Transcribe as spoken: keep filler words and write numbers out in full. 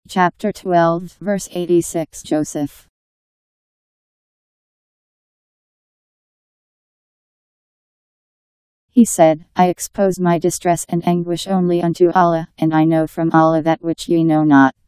Chapter twelve, verse eighty-six. Joseph. He said, I expose my distress and anguish only unto Allah, and I know from Allah that which ye know not.